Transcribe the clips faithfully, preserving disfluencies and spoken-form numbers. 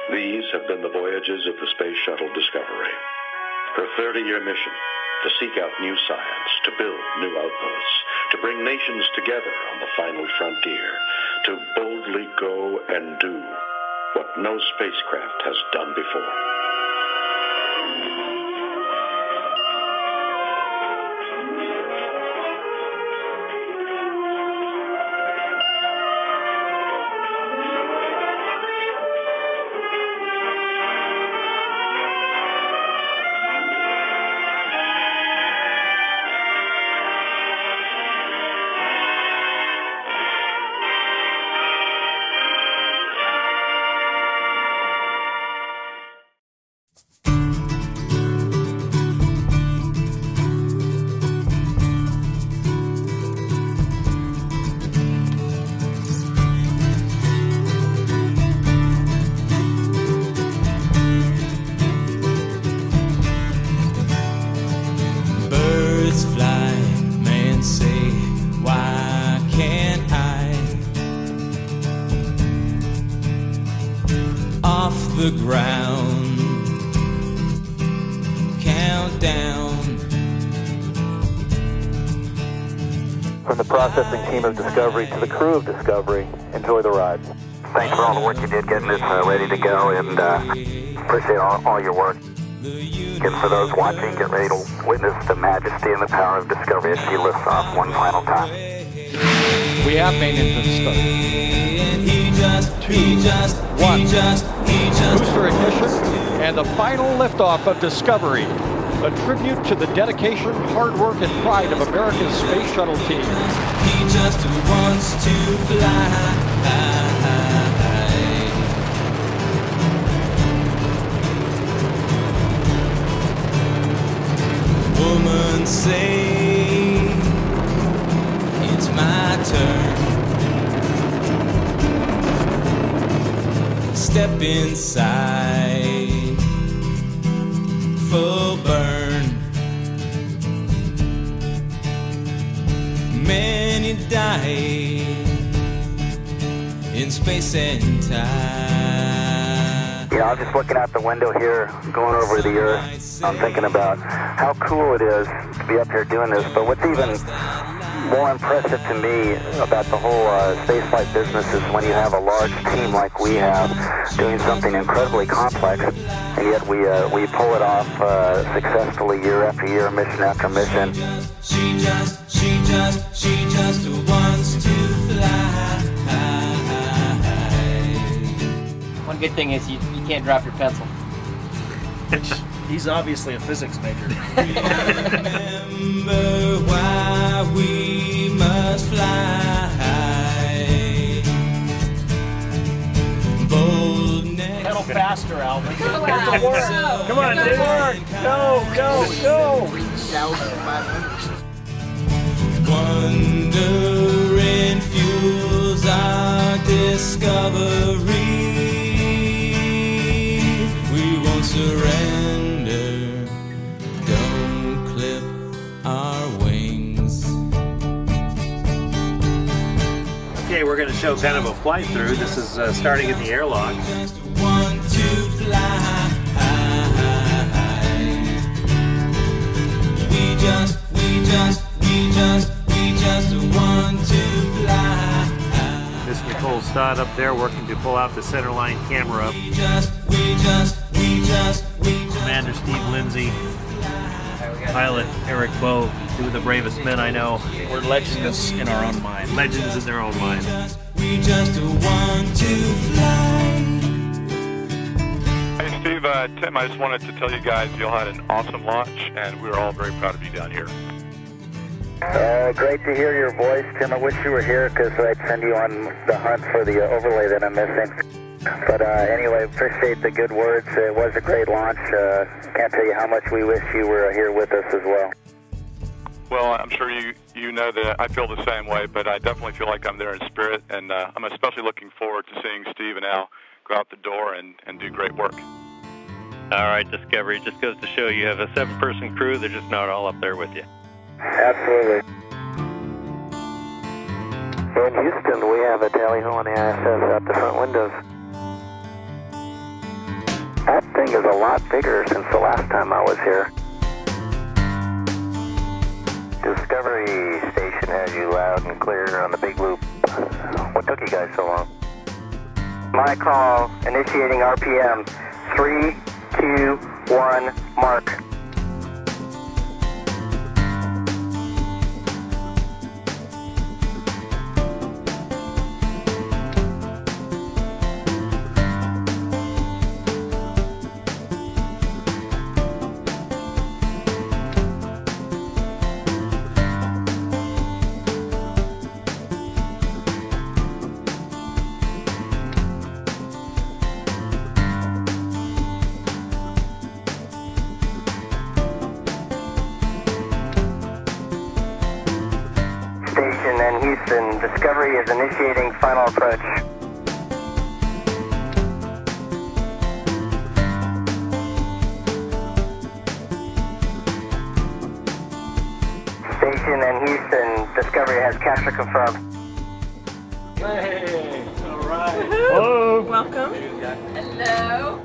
These have been the voyages of the Space Shuttle Discovery. Her thirty-year mission, to seek out new science, to build new outposts, to bring nations together on the final frontier, to boldly go and do what no spacecraft has done before. The ground, countdown. From the processing team of Discovery to the crew of Discovery, enjoy the ride. Thanks for all the work you did getting this uh, ready to go, and uh, appreciate all, all your work. And for those watching, get ready to witness the majesty and the power of Discovery as she lifts off one final time. We have main engine start. Two, one, booster ignition, and the final liftoff of Discovery, a tribute to the dedication, hard work, and pride of America's space shuttle team. He just wants to fly. Woman say it's my turn. Step inside, full burn. Many died in space and time. You know, I was just looking out the window here, going over the Earth. I'm thinking about how cool it is to be up here doing this, but what's even more impressive to me about the whole uh, spaceflight business is when you have a large team like we have doing something incredibly complex, and yet we uh, we pull it off uh, successfully year after year, mission after mission. She just, she just, she just wants to fly. One good thing is you, you can't drop your pencil. He's obviously a physics major. Remember why we must fly. Boldness. Pedal faster, Alvin. Come on, Come on, dude. Go, go, go. Wondering fuels our discovery. We won't surrender. Don't clip our wings. Okay, we're going to show kind of a flight through. This is uh, starting in the airlock. Just want to fly. We just, we just, we just, we just want to fly. Miss Nicole Stott up there working to pull out the centerline camera. We just, we just, we just, we just. Commander Steve Lindsey, pilot Eric Bowe, two of the bravest men I know. We're legends in our own mind. Legends in their own mind. We just want to fly. Hey Steve, uh, Tim, I just wanted to tell you guys you all had an awesome launch, and we were all very proud of you down here. Uh, great to hear your voice, Tim. I wish you were here because I'd send you on the hunt for the uh, overlay that I'm missing. But uh, anyway, appreciate the good words. It was a great launch. Uh, can't tell you how much we wish you were here with us as well. Well, I'm sure you, you know that I feel the same way, but I definitely feel like I'm there in spirit, and uh, I'm especially looking forward to seeing Steve and Al go out the door and, and do great work. All right, Discovery, just goes to show you have a seven-person crew. They're just not all up there with you. Absolutely. In Houston, we have a tally ho on the I S S out the front windows. That thing is a lot bigger since the last time I was here. Discovery Station has you loud and clear on the big loop. What took you guys so long? My call, initiating R P M. Three, two, one, mark. Station and Houston, Discovery is initiating final approach. Station and Houston, Discovery has capture confirmed. Hey, all right. Hello. Welcome. Hello.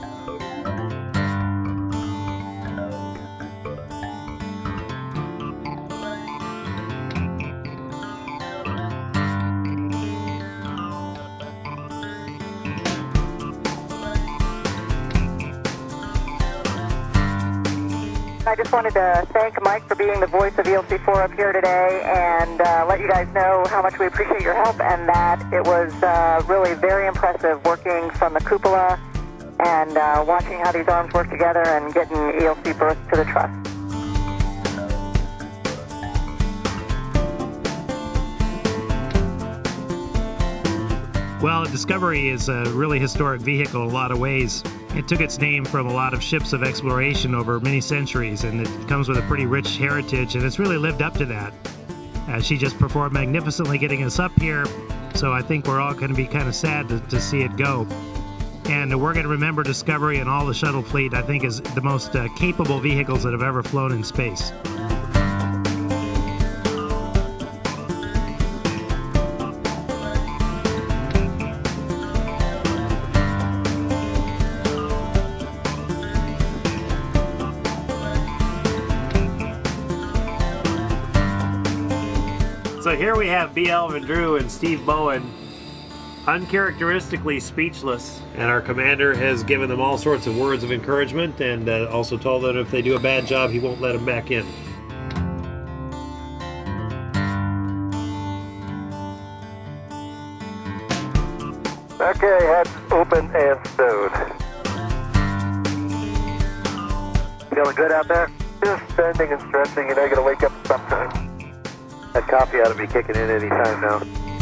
I just wanted to thank Mike for being the voice of E L C four up here today and uh, let you guys know how much we appreciate your help and that it was uh, really very impressive working from the cupola and uh, watching how these arms work together and getting E L C berth to the truss. Well, Discovery is a really historic vehicle in a lot of ways. It took its name from a lot of ships of exploration over many centuries, and it comes with a pretty rich heritage, and it's really lived up to that. Uh, she just performed magnificently getting us up here, so I think we're all going to be kind of sad to, to see it go. And we're going to remember Discovery and all the shuttle fleet, I think, is the most uh, capable vehicles that have ever flown in space. So here we have B. Alvin Drew and Steve Bowen, uncharacteristically speechless. And our commander has given them all sorts of words of encouragement and uh, also told them if they do a bad job, he won't let them back in. Okay, heads open and stowed. Feeling good out there? Just bending and stretching, you know, you're gonna wake up sometime. That coffee ought to be kicking in any time now.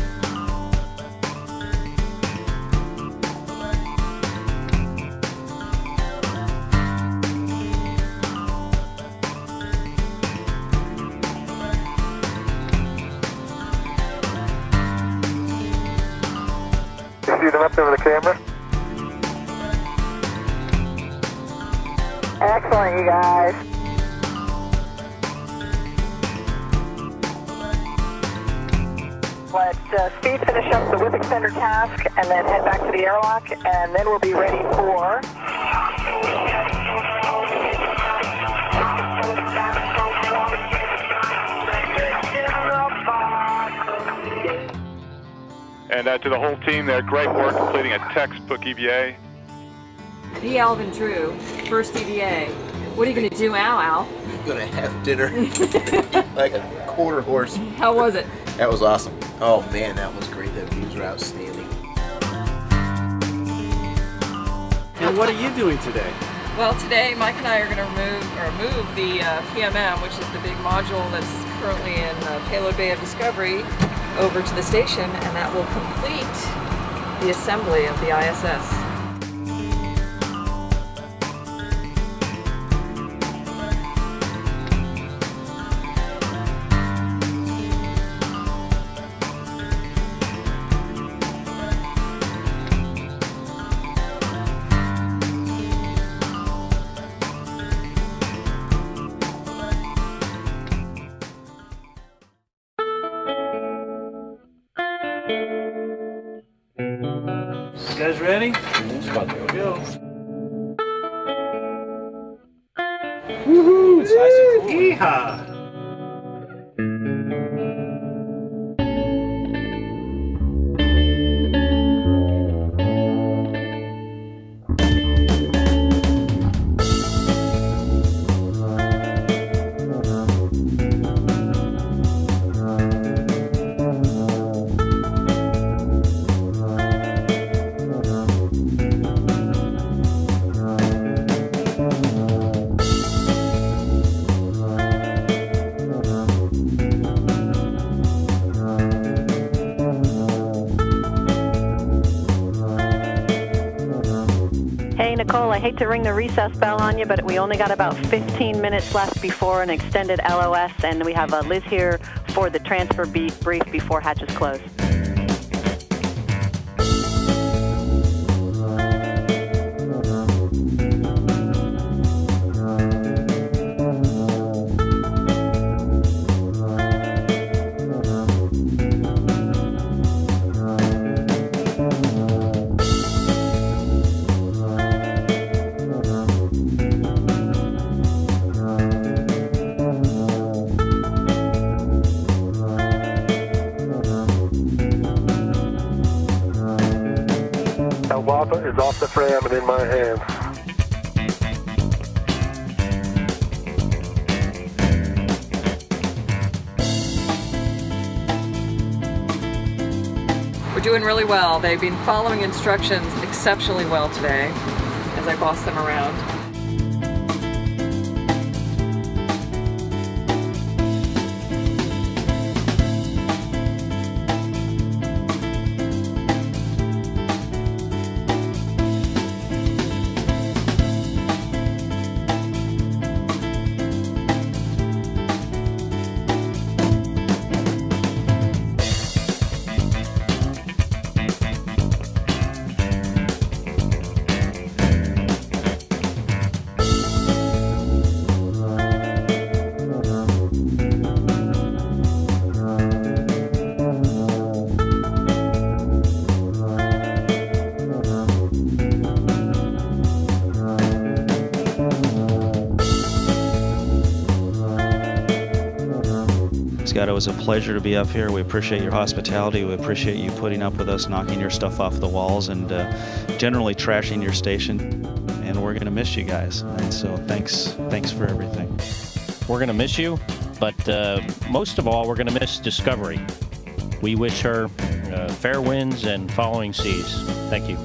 You see them up there with the camera? Excellent, you guys. Let uh, Steve finish up the whip extender task and then head back to the airlock, and then we'll be ready for... And uh, to the whole team there, great work completing a textbook E V A. B. Alvin Drew, first E V A. What are you going to do now, Al? I'm going to have dinner like a quarter horse. How was it? That was awesome. Oh man, that was great. That views are outstanding. And what are you doing today? Well, today Mike and I are going to remove or move the uh, P M M, which is the big module that's currently in uh, Payload Bay of Discovery, over to the station, and that will complete the assembly of the I S S. You guys ready? Here we go. Woohoo! It's nice and cool. Yeehaw! Nicole, I hate to ring the recess bell on you, but we only got about fifteen minutes left before an extended L O S, and we have uh, Liz here for the transfer brief before hatches close. Is off the frame and in my hands. We're doing really well. They've been following instructions exceptionally well today as I boss them around. Scott, it was a pleasure to be up here. We appreciate your hospitality. We appreciate you putting up with us, knocking your stuff off the walls, and uh, generally trashing your station. And we're going to miss you guys. And so thanks, thanks for everything. We're going to miss you, but uh, most of all, we're going to miss Discovery. We wish her uh, fair winds and following seas. Thank you.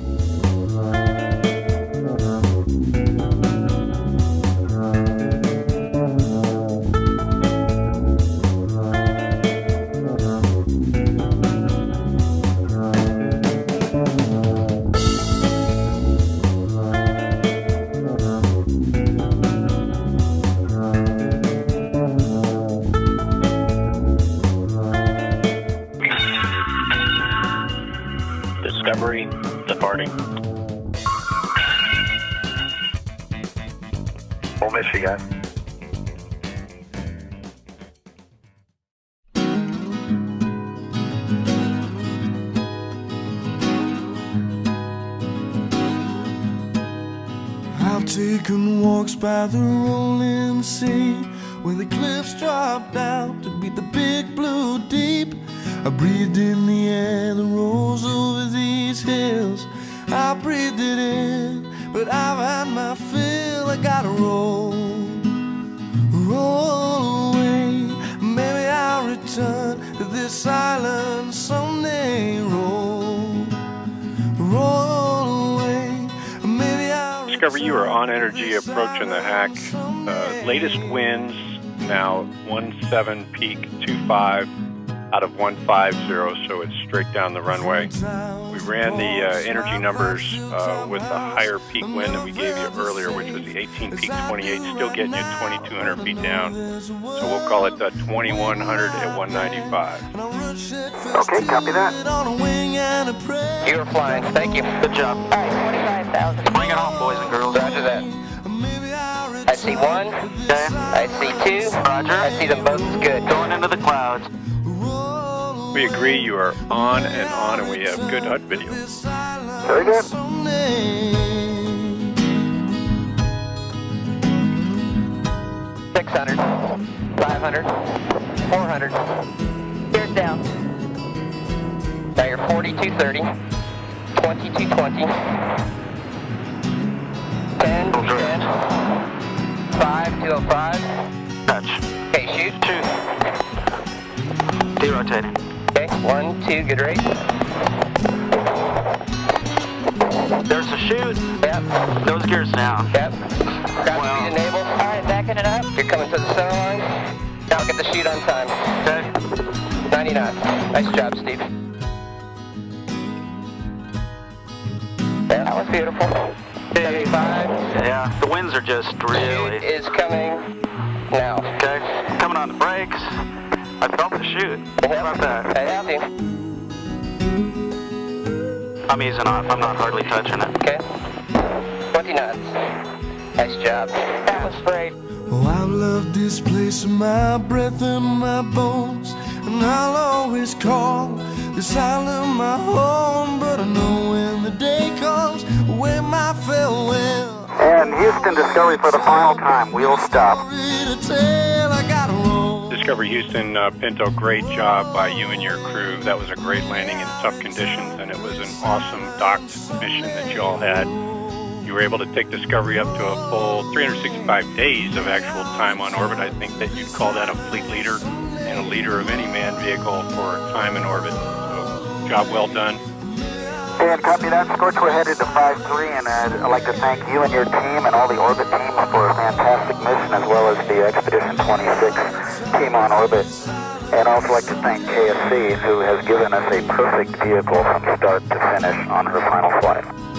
Discovery departing. We'll miss you guys. I've taken walks by the rolling sea, where the cliffs drop down to beat the big blue deep. I breathed in the air that rolls over these hills. I breathed it in, but I've had my fill. I gotta roll, roll away. Maybe I'll return to this island someday. Roll, roll away. Maybe I'll Discovery, you are on energy approaching the hack. Uh, latest winds now one seven peak two five. Out of one five zero, so it's straight down the runway. We ran the uh, energy numbers uh, with a higher peak wind that we gave you earlier, which was the eighteen peak twenty-eight, still getting you twenty-two hundred feet down. So we'll call it uh, twenty-one hundred at one ninety-five. Okay, copy that. You're flying. Thank you. Good job. All right, twenty-five thousand. Bring it home, boys and girls. Roger that. I see one. Okay. I see two. Roger. I see them both. Good. Going into the clouds. We agree you are on and on, and we have good H U D video. Very good. hundred. Gears down. Now you're forty-two thirty, twenty-two twenty, ten, ten, five, two oh five. Touch. Okay, shoot. Shoot. Derotating. Okay, one, two, good rate. There's a shoot. Yep. Those gears down. Yep. Ground Wow. speed enable. All right, backing it up. You're coming to the center line. Now get the shoot on time. Okay. ninety knots. Nice job, Steve. Yeah, that was beautiful. seventy-five. Yeah, the winds are just really... Shoot is coming now. Okay, coming on the brakes. I felt the shoot. How about that? I have you. I'm easing off. I'm not hardly touching it. Okay. twenty knots. Nice job. That was great. Oh, I've loved this place with my breath and my bones, and I'll always call this island my home. But I know when the day comes, when my farewell. And Houston Discovery for the final time. Wheel stop. Discovery Houston, uh, Pinto, great job by you and your crew. That was a great landing in tough conditions, and it was an awesome docked mission that you all had. You were able to take Discovery up to a full three hundred sixty-five days of actual time on orbit. I think that you'd call that a fleet leader and a leader of any manned vehicle for time in orbit. So, job well done. And copy that. Scorch, we're headed to five three, and uh, I'd like to thank you and your team and all the orbit teams for a fantastic mission, as well as the Expedition twenty-six team on orbit. And I'd also like to thank K S C, who has given us a perfect vehicle from start to finish on her final flight.